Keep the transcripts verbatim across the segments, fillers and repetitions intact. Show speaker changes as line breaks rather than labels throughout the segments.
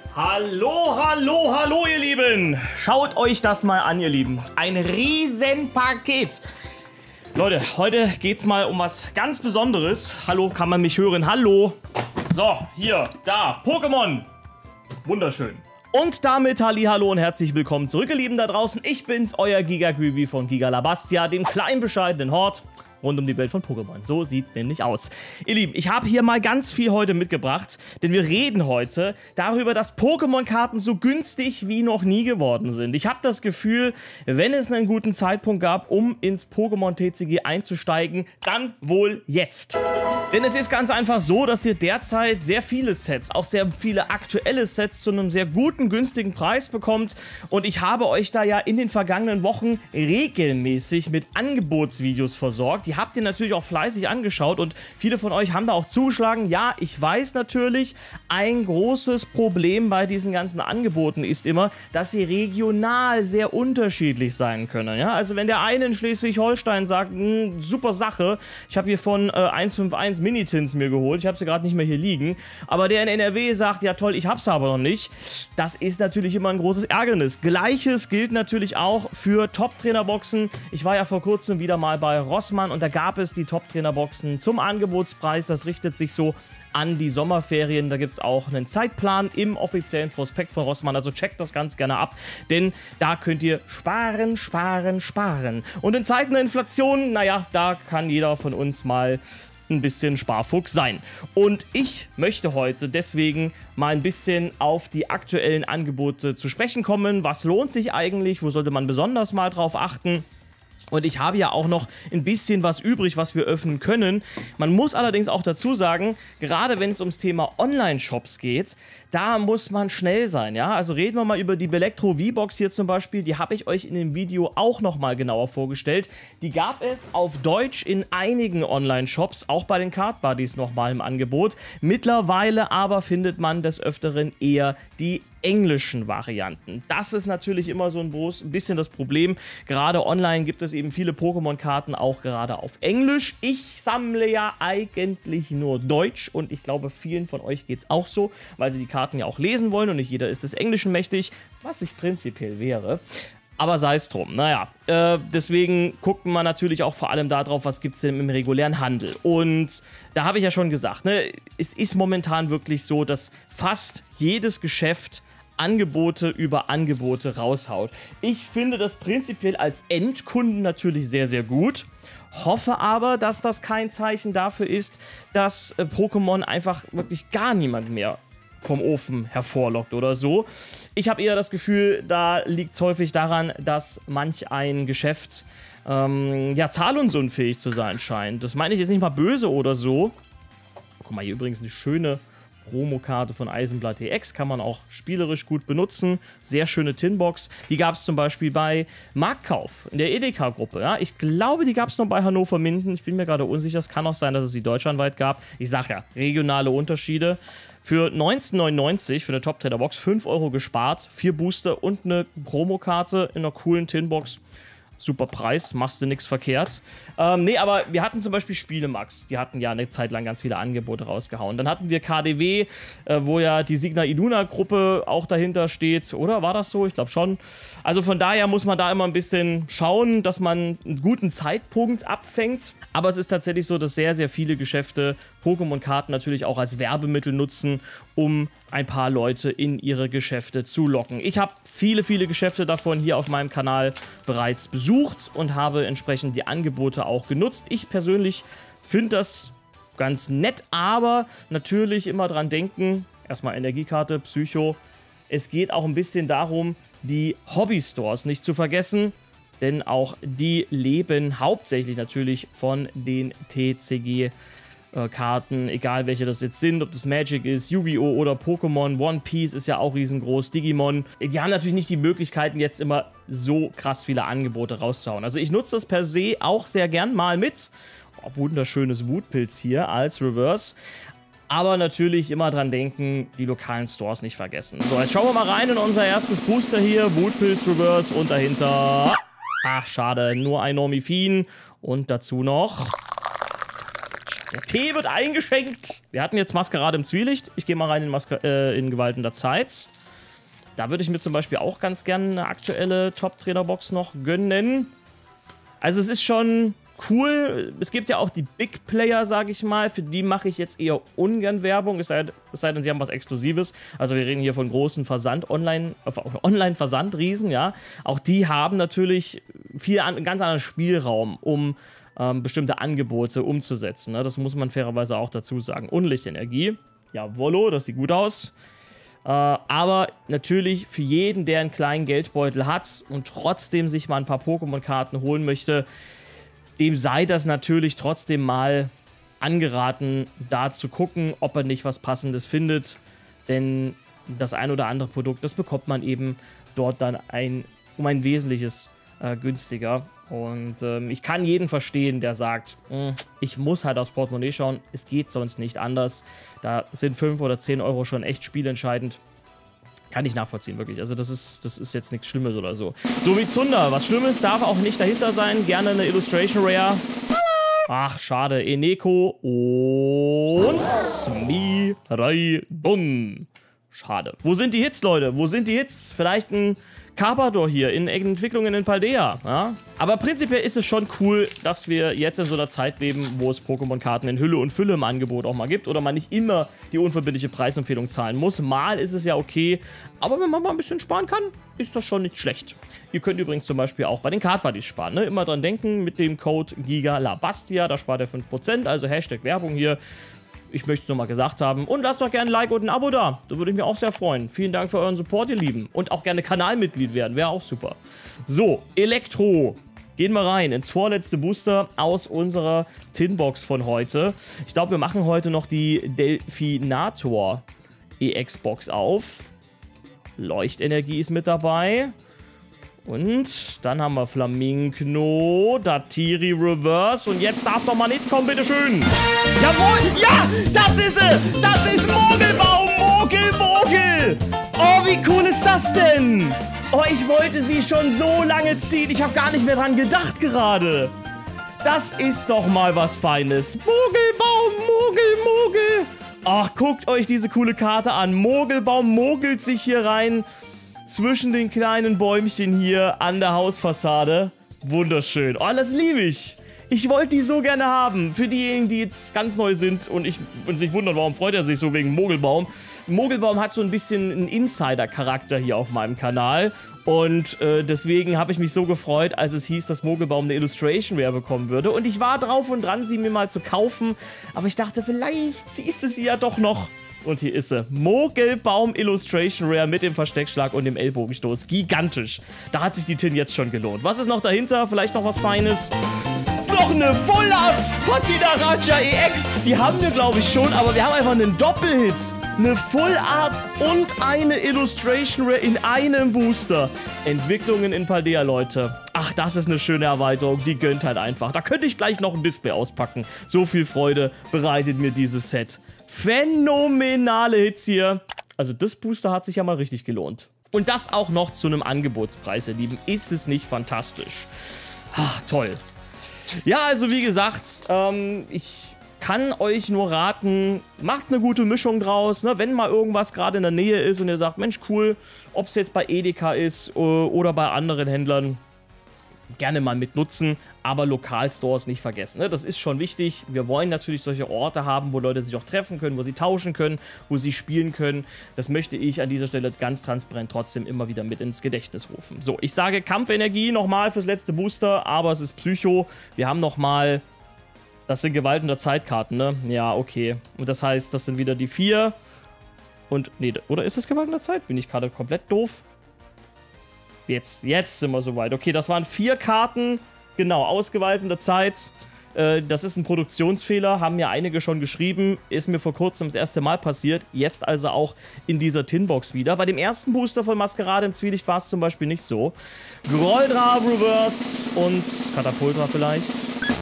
Hallo, hallo, hallo, ihr Lieben. Schaut euch das mal an, ihr Lieben. Ein Riesenpaket. Leute, heute geht's mal um was ganz Besonderes. Hallo, kann man mich hören? Hallo. So, hier, da, Pokémon. Wunderschön. Und damit Hallihallo und herzlich willkommen zurück, ihr Lieben da draußen. Ich bin's, euer Giga-Greavy von Gigalabastia, dem kleinen bescheidenen Hort rund um die Welt von Pokémon. So sieht nämlich aus. Ihr Lieben, ich habe hier mal ganz viel heute mitgebracht, denn wir reden heute darüber, dass Pokémon-Karten so günstig wie noch nie geworden sind. Ich habe das Gefühl, wenn es einen guten Zeitpunkt gab, um ins Pokémon T C G einzusteigen, dann wohl jetzt. Denn es ist ganz einfach so, dass ihr derzeit sehr viele Sets, auch sehr viele aktuelle Sets zu einem sehr guten, günstigen Preis bekommt. Und ich habe euch da ja in den vergangenen Wochen regelmäßig mit Angebotsvideos versorgt. Die habt ihr natürlich auch fleißig angeschaut und viele von euch haben da auch zugeschlagen. Ja, ich weiß natürlich, ein großes Problem bei diesen ganzen Angeboten ist immer, dass sie regional sehr unterschiedlich sein können. Ja, also wenn der eine in Schleswig-Holstein sagt, super Sache, ich habe hier von äh, eins fünf eins Minitins mir geholt, ich habe sie gerade nicht mehr hier liegen, aber der in N R W sagt, ja toll, ich habe sie aber noch nicht, das ist natürlich immer ein großes Ärgernis. Gleiches gilt natürlich auch für Top-Trainer-Boxen. Ich war ja vor kurzem wieder mal bei Rossmann und da gab es die Top-Trainer-Boxen zum Angebotspreis. Das richtet sich so an die Sommerferien. Da gibt es auch einen Zeitplan im offiziellen Prospekt von Rossmann. Also checkt das ganz gerne ab, denn da könnt ihr sparen, sparen, sparen. Und in Zeiten der Inflation, naja, da kann jeder von uns mal ein bisschen Sparfuchs sein. Und ich möchte heute deswegen mal ein bisschen auf die aktuellen Angebote zu sprechen kommen. Was lohnt sich eigentlich? Wo sollte man besonders mal drauf achten? Und ich habe ja auch noch ein bisschen was übrig, was wir öffnen können. Man muss allerdings auch dazu sagen, gerade wenn es ums Thema Online-Shops geht, da muss man schnell sein, ja? Also reden wir mal über die Belektro V-Box hier zum Beispiel. Die habe ich euch in dem Video auch nochmal genauer vorgestellt. Die gab es auf Deutsch in einigen Online-Shops, auch bei den Card Buddies nochmal im Angebot. Mittlerweile aber findet man des Öfteren eher die englischen Varianten. Das ist natürlich immer so ein bisschen das Problem. Gerade online gibt es eben viele Pokémon-Karten auch gerade auf Englisch. Ich sammle ja eigentlich nur Deutsch und ich glaube, vielen von euch geht es auch so, weil sie die Karten ja auch lesen wollen und nicht jeder ist des Englischen mächtig, was ich prinzipiell wäre. Aber sei es drum. Naja, äh, deswegen guckt man natürlich auch vor allem darauf, was gibt es denn im regulären Handel. Und da habe ich ja schon gesagt, ne, es ist momentan wirklich so, dass fast jedes Geschäft Angebote über Angebote raushaut. Ich finde das prinzipiell als Endkunden natürlich sehr, sehr gut. Hoffe aber, dass das kein Zeichen dafür ist, dass äh, Pokémon einfach wirklich gar niemand mehr vom Ofen hervorlockt oder so. Ich habe eher das Gefühl, da liegt es häufig daran, dass manch ein Geschäft ähm, ja, zahlungsunfähig zu sein scheint. Das meine ich jetzt nicht mal böse oder so. Guck mal, hier übrigens eine schöne Promokarte von Eisenblatt E X, kann man auch spielerisch gut benutzen. Sehr schöne Tinbox. Die gab es zum Beispiel bei Marktkauf in der Edeka-Gruppe. Ja? Ich glaube, die gab es noch bei Hannover Minden. Ich bin mir gerade unsicher. Es kann auch sein, dass es sie deutschlandweit gab. Ich sage ja, regionale Unterschiede. Für neunzehn neunundneunzig für eine Top-Trainer-Box fünf Euro gespart, vier Booster und eine Promokarte in einer coolen Tinbox. Super Preis, machst du nichts verkehrt. Ähm, nee, aber wir hatten zum Beispiel Spielemax. Die hatten ja eine Zeit lang ganz viele Angebote rausgehauen. Dann hatten wir K D W, äh, wo ja die Signa Iduna Gruppe auch dahinter steht. Oder war das so? Ich glaube schon. Also von daher muss man da immer ein bisschen schauen, dass man einen guten Zeitpunkt abfängt. Aber es ist tatsächlich so, dass sehr, sehr viele Geschäfte Pokémon-Karten natürlich auch als Werbemittel nutzen, um ein paar Leute in ihre Geschäfte zu locken. Ich habe viele, viele Geschäfte davon hier auf meinem Kanal bereits besucht und habe entsprechend die Angebote auch genutzt. Ich persönlich finde das ganz nett, aber natürlich immer dran denken, erstmal Energiekarte, Psycho. Es geht auch ein bisschen darum, die Hobby-Stores nicht zu vergessen, denn auch die leben hauptsächlich natürlich von den T C G Karten, egal welche das jetzt sind, ob das Magic ist, Yu-Gi-Oh! Oder Pokémon, One Piece ist ja auch riesengroß, Digimon. Die haben natürlich nicht die Möglichkeiten, jetzt immer so krass viele Angebote rauszuhauen. Also ich nutze das per se auch sehr gern mal mit. Oh, wunderschönes Wutpilz hier als Reverse. Aber natürlich immer dran denken, die lokalen Stores nicht vergessen. So, jetzt schauen wir mal rein in unser erstes Booster hier. Wutpilz Reverse und dahinter... Ach, schade, nur ein Normifin. Und dazu noch... Der Tee wird eingeschenkt. Wir hatten jetzt Maskerade im Zwielicht. Ich gehe mal rein in, Masker äh, in Gewalten der Zeit. da würde ich mir zum Beispiel auch ganz gerne eine aktuelle Top-Trainer-Box noch gönnen. Also es ist schon cool. Es gibt ja auch die Big Player, sage ich mal. Für die mache ich jetzt eher ungern Werbung. Es sei, es sei denn, sie haben was Exklusives. Also wir reden hier von großen Versand, Online, äh, Online-Versandriesen, ja. Auch die haben natürlich viel an, ganz anderen Spielraum, um ähm, bestimmte Angebote umzusetzen. Ne? Das muss man fairerweise auch dazu sagen. Unlichtenergie. Jawollo, das sieht gut aus. Äh, aber natürlich für jeden, der einen kleinen Geldbeutel hat und trotzdem sich mal ein paar Pokémon-Karten holen möchte, dem sei das natürlich trotzdem mal angeraten, da zu gucken, ob er nicht was Passendes findet. Denn das ein oder andere Produkt, das bekommt man eben dort dann ein, um ein wesentliches äh, günstiger. Und ähm, ich kann jeden verstehen, der sagt, ich muss halt aufs Portemonnaie schauen, es geht sonst nicht anders. Da sind fünf oder zehn Euro schon echt spielentscheidend. Kann ich nachvollziehen, wirklich. Also das ist, das ist jetzt nichts Schlimmes oder so. So wie Zunder. Was Schlimmes darf auch nicht dahinter sein. Gerne eine Illustration Rare. Ach, schade. Eneko und Miraidon. Schade. Wo sind die Hits, Leute? Wo sind die Hits? Vielleicht ein Carpador hier in Entwicklungen in Paldea. Ja? Aber prinzipiell ist es schon cool, dass wir jetzt in so einer Zeit leben, wo es Pokémon-Karten in Hülle und Fülle im Angebot auch mal gibt oder man nicht immer die unverbindliche Preisempfehlung zahlen muss. Mal ist es ja okay, aber wenn man mal ein bisschen sparen kann, ist das schon nicht schlecht. Ihr könnt übrigens zum Beispiel auch bei den Card Buddies sparen. Ne? Immer dran denken, mit dem Code GIGALABASTIA, da spart ihr fünf Prozent, also Hashtag Werbung hier. Ich möchte es nochmal gesagt haben. Und lasst doch gerne ein Like und ein Abo da. Da würde ich mich auch sehr freuen. Vielen Dank für euren Support, ihr Lieben. Und auch gerne Kanalmitglied werden. Wäre auch super. So, Elektro. Gehen wir rein ins vorletzte Booster aus unserer Tinbox von heute. Ich glaube, wir machen heute noch die Delfinator E X-Box auf. Leuchtenergie ist mit dabei. Und dann haben wir Flamingo, Datiri Reverse und jetzt darf doch mal nicht kommen, bitteschön. Jawohl, ja, das ist sie, das ist Mogelbaum, Mogel, Mogel. Oh, wie cool ist das denn? Oh, ich wollte sie schon so lange ziehen, ich habe gar nicht mehr dran gedacht gerade. Das ist doch mal was Feines. Mogelbaum, Mogel, Mogel. Ach, guckt euch diese coole Karte an. Mogelbaum mogelt sich hier rein. Zwischen den kleinen Bäumchen hier an der Hausfassade. Wunderschön. Oh, das liebe ich. Ich wollte die so gerne haben. Für diejenigen, die jetzt ganz neu sind und, ich, und sich wundern, warum freut er sich so wegen Mogelbaum. Mogelbaum hat so ein bisschen einen Insider-Charakter hier auf meinem Kanal. Und äh, deswegen habe ich mich so gefreut, als es hieß, dass Mogelbaum eine Illustration Rare bekommen würde. Und ich war drauf und dran, sie mir mal zu kaufen. Aber ich dachte, vielleicht siehst du sie ja doch noch. Und hier ist sie. Mogelbaum Illustration Rare mit dem Versteckschlag und dem Ellbogenstoß. Gigantisch. Da hat sich die Tin jetzt schon gelohnt. Was ist noch dahinter? Vielleicht noch was Feines? Noch eine Full Art Patidaraja E X. Die haben wir, glaube ich, schon. Aber wir haben einfach einen Doppelhit. Eine Full Art und eine Illustration Rare in einem Booster. Entwicklungen in Paldea, Leute. Ach, das ist eine schöne Erweiterung. Die gönnt halt einfach. Da könnte ich gleich noch ein Display auspacken. So viel Freude bereitet mir dieses Set. Phänomenale Hits hier. Also das Booster hat sich ja mal richtig gelohnt. Und das auch noch zu einem Angebotspreis, ihr Lieben. Ist es nicht fantastisch? Ach, toll. Ja, also wie gesagt, ähm, ich kann euch nur raten, macht eine gute Mischung draus. Ne? Wenn mal irgendwas gerade in der Nähe ist und ihr sagt, Mensch, cool, ob es jetzt bei Edeka ist oder bei anderen Händlern, gerne mal mit nutzen, aber Lokalstores nicht vergessen. Ne? Das ist schon wichtig. Wir wollen natürlich solche Orte haben, wo Leute sich auch treffen können, wo sie tauschen können, wo sie spielen können. Das möchte ich an dieser Stelle ganz transparent trotzdem immer wieder mit ins Gedächtnis rufen. So, ich sage Kampfenergie nochmal fürs letzte Booster, aber es ist Psycho. Wir haben nochmal, das sind Gewalt- und Zeitkarten, ne? Ja, okay. Und das heißt, das sind wieder die vier. Und, nee, oder ist es Gewalt in der Zeit? Bin ich gerade komplett doof? Jetzt, jetzt sind wir soweit. Okay, das waren vier Karten. Genau, Ausgewalt in der Zeit. Äh, das ist ein Produktionsfehler. Haben mir einige schon geschrieben. Ist mir vor kurzem das erste Mal passiert. Jetzt also auch in dieser Tinbox wieder. Bei dem ersten Booster von Maskerade im Zwielicht war es zum Beispiel nicht so. Groldra Reverse und Katapultra vielleicht.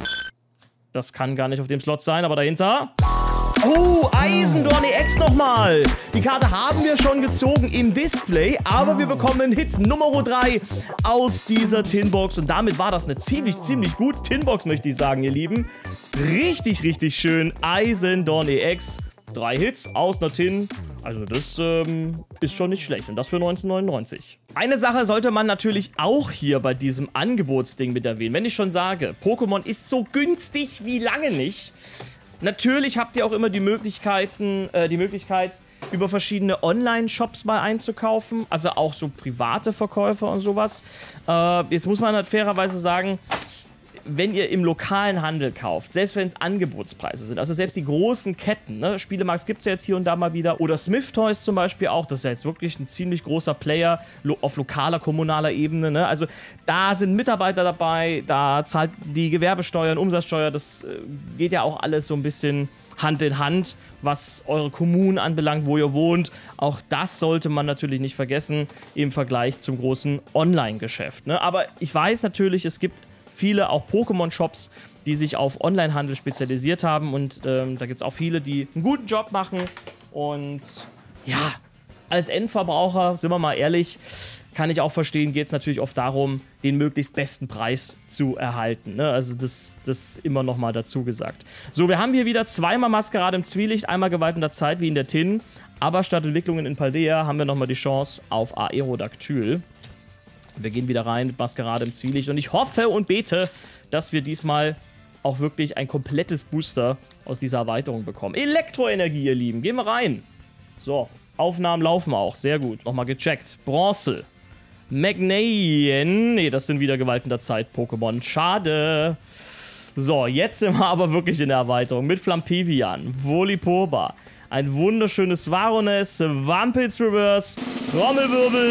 Das kann gar nicht auf dem Slot sein, aber dahinter... Oh, Eisendorn E X nochmal. Die Karte haben wir schon gezogen im Display, aber wir bekommen Hit Nummer drei aus dieser Tinbox. Und damit war das eine ziemlich, ziemlich gute Tinbox, möchte ich sagen, ihr Lieben. Richtig, richtig schön. Eisendorn E X. Drei Hits aus einer Tin. Also das ähm, ist schon nicht schlecht. Und das für neunzehnhundertneunundneunzig. Eine Sache sollte man natürlich auch hier bei diesem Angebotsding mit erwähnen. Wenn ich schon sage, Pokémon ist so günstig wie lange nicht. Natürlich habt ihr auch immer die Möglichkeiten, äh, die Möglichkeit, über verschiedene Online-Shops mal einzukaufen. Also auch so private Verkäufer und sowas. Äh, jetzt muss man halt fairerweise sagen, wenn ihr im lokalen Handel kauft, selbst wenn es Angebotspreise sind, also selbst die großen Ketten, ne, Spielemarkt gibt es ja jetzt hier und da mal wieder, oder Smith Toys zum Beispiel auch, das ist ja jetzt wirklich ein ziemlich großer Player lo auf lokaler, kommunaler Ebene, ne, also da sind Mitarbeiter dabei, da zahlt die Gewerbesteuer, Umsatzsteuer, das äh, geht ja auch alles so ein bisschen Hand in Hand, was eure Kommunen anbelangt, wo ihr wohnt. Auch das sollte man natürlich nicht vergessen im Vergleich zum großen Online-Geschäft, ne, aber ich weiß natürlich, es gibt viele auch Pokémon-Shops, die sich auf Onlinehandel spezialisiert haben und ähm, da gibt es auch viele, die einen guten Job machen und ja, als Endverbraucher, sind wir mal ehrlich, kann ich auch verstehen, geht es natürlich oft darum, den möglichst besten Preis zu erhalten, ne? Also das, das immer noch mal dazu gesagt. So, wir haben hier wieder zweimal Maskerade im Zwielicht, einmal Gewalt in der Zeit wie in der Tin, aber statt Entwicklungen in Paldea haben wir noch mal die Chance auf Aerodactyl. Wir gehen wieder rein mit Maskerade im Zwielicht und ich hoffe und bete, dass wir diesmal auch wirklich ein komplettes Booster aus dieser Erweiterung bekommen. Elektroenergie, ihr Lieben, gehen wir rein. So, Aufnahmen laufen auch, sehr gut. Nochmal gecheckt. Bronze. Magneien. Ne, das sind wieder Gewalt in der Zeit Pokémon. Schade. So, jetzt sind wir aber wirklich in der Erweiterung mit Flampevian, Volipoba, ein wunderschönes Varones, Wampels Reverse, Trommelwirbel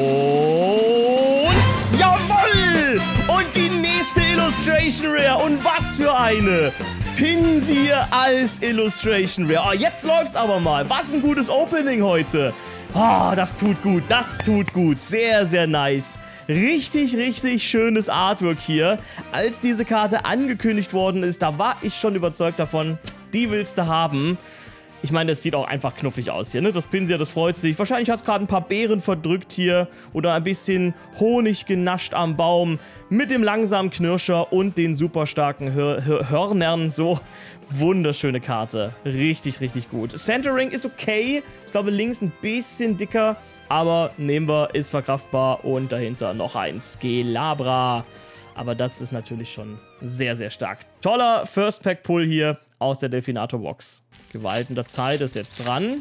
und jawoll! Und die nächste Illustration Rare. Und was für eine! Pinsir als Illustration Rare. Oh, jetzt läuft's aber mal. Was ein gutes Opening heute. Oh, das tut gut, das tut gut. Sehr, sehr nice. Richtig, richtig schönes Artwork hier. Als diese Karte angekündigt worden ist, da war ich schon überzeugt davon, die willst du haben. Ich meine, das sieht auch einfach knuffig aus hier, ne? Das Pinsir, das freut sich. Wahrscheinlich hat es gerade ein paar Beeren verdrückt hier oder ein bisschen Honig genascht am Baum mit dem langsamen Knirscher und den super starken Hör Hör Hörnern. So, wunderschöne Karte. Richtig, richtig gut. Centering ist okay. Ich glaube, links ein bisschen dicker, aber nehmen wir, ist verkraftbar. Und dahinter noch ein Skelabra. Aber das ist natürlich schon sehr, sehr stark. Toller First-Pack-Pull hier aus der Delfinator-Box. Gewalt in der Zeit ist jetzt dran.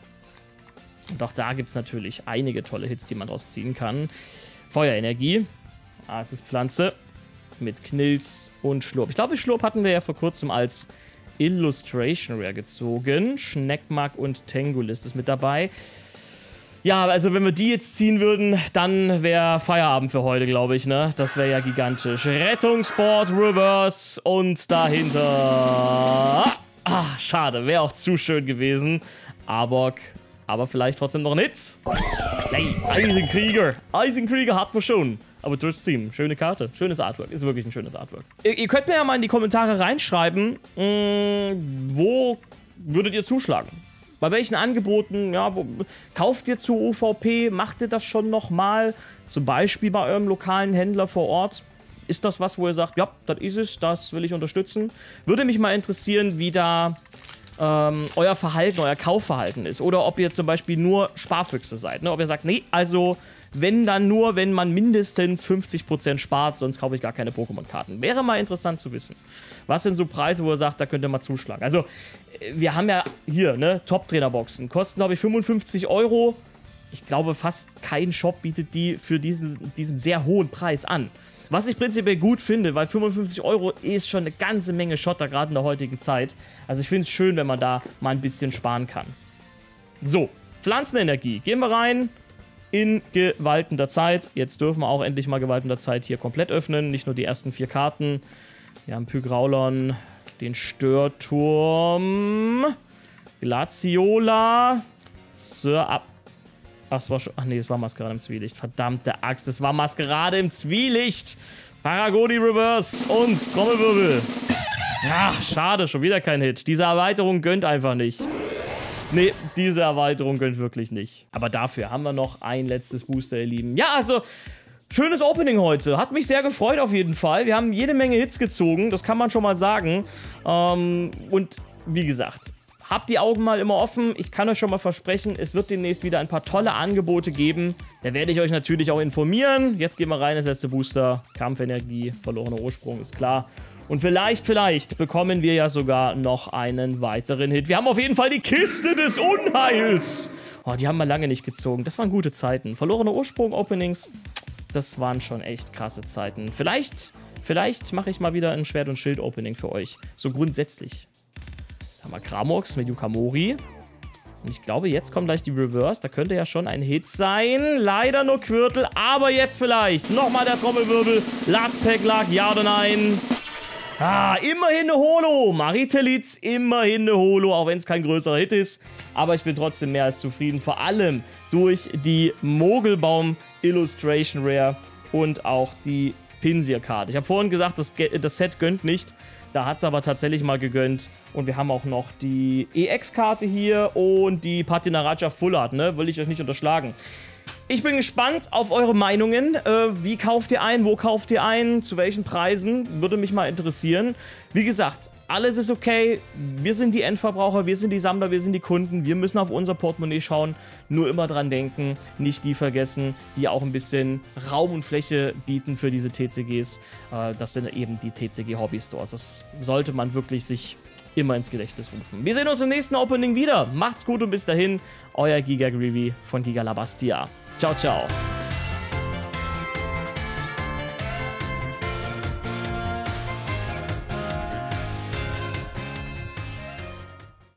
Und auch da gibt es natürlich einige tolle Hits, die man draus ziehen kann. Feuerenergie. Ah, es ist Pflanze. Mit Knilz und Schlurp. Ich glaube, Schlurp hatten wir ja vor kurzem als Illustration Rare gezogen. Schneckmark und Tengulis ist mit dabei. Ja, also wenn wir die jetzt ziehen würden, dann wäre Feierabend für heute, glaube ich, ne? Das wäre ja gigantisch. Rettungssport, Reverse und dahinter... Ah, schade, wäre auch zu schön gewesen. Arbok, aber vielleicht trotzdem noch ein Hit. Hey, Eisenkrieger. Eisenkrieger hat man schon. Aber trotzdem, schöne Karte, schönes Artwork. Ist wirklich ein schönes Artwork. Ihr, ihr könnt mir ja mal in die Kommentare reinschreiben, mh, wo würdet ihr zuschlagen? Bei welchen Angeboten, ja, wo, kauft ihr zu O V P, macht ihr das schon nochmal? Zum Beispiel bei eurem lokalen Händler vor Ort. Ist das was, wo ihr sagt, ja, das ist es, das will ich unterstützen? Würde mich mal interessieren, wie da ähm, euer Verhalten, euer Kaufverhalten ist. Oder ob ihr zum Beispiel nur Sparfüchse seid. Ne? Ob ihr sagt, nee, also wenn dann nur, wenn man mindestens fünfzig Prozent spart, sonst kaufe ich gar keine Pokémon-Karten. Wäre mal interessant zu wissen. Was sind so Preise, wo ihr sagt, da könnt ihr mal zuschlagen? Also, wir haben ja hier, ne, Top-Trainer-Boxen. Kosten, glaube ich, fünfundfünfzig Euro. Ich glaube, fast kein Shop bietet die für diesen, diesen sehr hohen Preis an. Was ich prinzipiell gut finde, weil fünfundfünfzig Euro ist schon eine ganze Menge Schotter, gerade in der heutigen Zeit. Also ich finde es schön, wenn man da mal ein bisschen sparen kann. So, Pflanzenenergie. Gehen wir rein in Gewalt in der Zeit. Jetzt dürfen wir auch endlich mal Gewalt in der Zeit hier komplett öffnen. Nicht nur die ersten vier Karten. Wir haben Pygraulon, den Störturm, Glaciola, Sir Ab... Ach, es war schon... Ach nee, es war Maskerade im Zwielicht. Verdammte Axt, es war Maskerade im Zwielicht. Paragoni Reverse und Trommelwirbel. Ja, schade, schon wieder kein Hit. Diese Erweiterung gönnt einfach nicht. Nee, diese Erweiterung gönnt wirklich nicht. Aber dafür haben wir noch ein letztes Booster, ihr Lieben. Ja, also... Schönes Opening heute. Hat mich sehr gefreut auf jeden Fall. Wir haben jede Menge Hits gezogen, das kann man schon mal sagen. Ähm, und wie gesagt, habt die Augen mal immer offen. Ich kann euch schon mal versprechen, es wird demnächst wieder ein paar tolle Angebote geben. Da werde ich euch natürlich auch informieren. Jetzt gehen wir rein, das letzte Booster. Kampfenergie, verlorener Ursprung, ist klar. Und vielleicht, vielleicht bekommen wir ja sogar noch einen weiteren Hit. Wir haben auf jeden Fall die Kiste des Unheils. Oh, die haben wir lange nicht gezogen. Das waren gute Zeiten. Verlorener Ursprung-Openings, das waren schon echt krasse Zeiten. Vielleicht, vielleicht mache ich mal wieder ein Schwert- und Schild-Opening für euch. So grundsätzlich. Da haben wir Kramox mit Yukamori. Und ich glaube, jetzt kommt gleich die Reverse. Da könnte ja schon ein Hit sein. Leider nur Quirtel, aber jetzt vielleicht. Nochmal der Trommelwirbel. Last Pack lag, ja oder nein? Ah, immerhin eine Holo. Maritelitz, immerhin eine Holo, auch wenn es kein größerer Hit ist. Aber ich bin trotzdem mehr als zufrieden. Vor allem durch die Mogelbaum Illustration Rare und auch die Pinsir-Karte. Ich habe vorhin gesagt, das, das Set gönnt nicht. Da hat es aber tatsächlich mal gegönnt. Und wir haben auch noch die E X-Karte hier und die Patina Raja Full Art, ne? Will ich euch nicht unterschlagen. Ich bin gespannt auf eure Meinungen. Äh, wie kauft ihr ein? Wo kauft ihr ein? Zu welchen Preisen? Würde mich mal interessieren. Wie gesagt, alles ist okay. Wir sind die Endverbraucher, wir sind die Sammler, wir sind die Kunden. Wir müssen auf unser Portemonnaie schauen. Nur immer dran denken, nicht die vergessen, die auch ein bisschen Raum und Fläche bieten für diese T C Gs. Äh, das sind eben die T C G Hobby Stores. Das sollte man wirklich sich immer ins Gedächtnis rufen. Wir sehen uns im nächsten Opening wieder. Macht's gut und bis dahin, euer Giga Greavy von Giga La Bastia. Ciao, ciao.